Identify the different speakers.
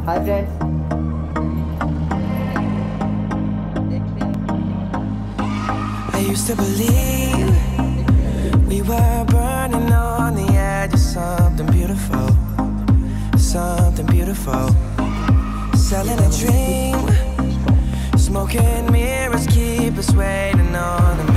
Speaker 1: Hi friends.
Speaker 2: I used to believe we were burning on the edge of something beautiful, something beautiful. Selling a dream, smoking mirrors keep us waiting on a